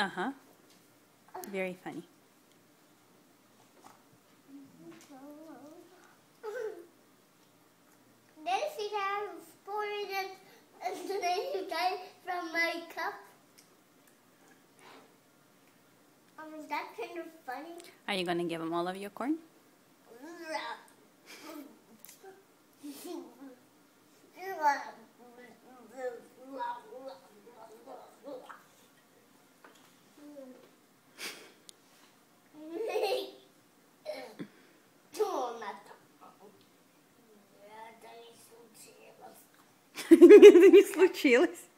Uh-huh. Very funny. Then she has poured it and then you got it from my cup. Is that kind of funny? Are you going to give him all of your corn? Mis mochilas.